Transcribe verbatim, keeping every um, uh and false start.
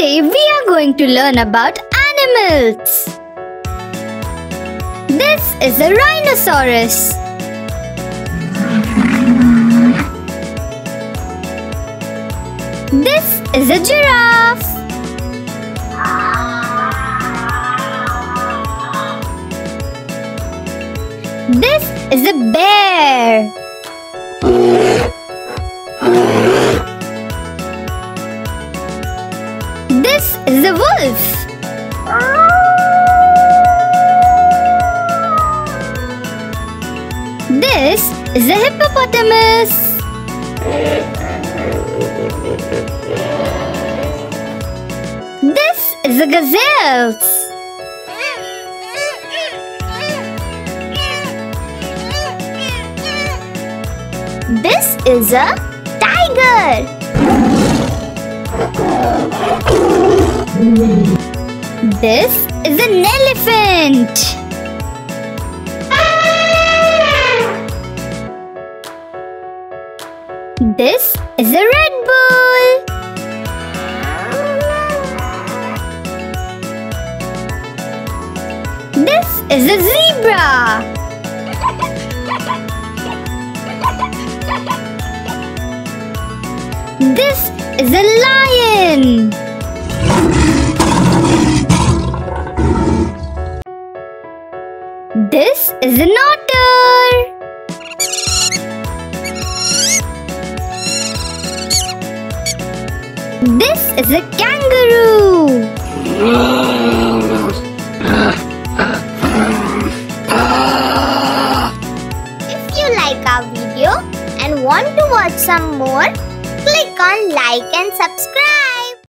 Today we are going to learn about animals. This is a rhinoceros. This is a giraffe. This is a bear. This is a wolf. This is a hippopotamus. This is a gazelle. This is a tiger. This is an elephant. This is a Red Bull. This is a zebra. This is a lion. This is an otter. This is a kangaroo. If you like our video and want to watch some more, click on like and subscribe.